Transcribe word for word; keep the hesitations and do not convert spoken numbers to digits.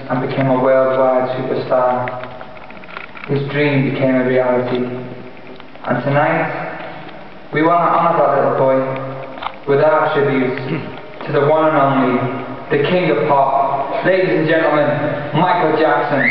and became a worldwide superstar. His dream became a reality. And tonight, we want to honor that little boy with our tribute to the one and only, the king of pop, ladies and gentlemen, Michael Jackson.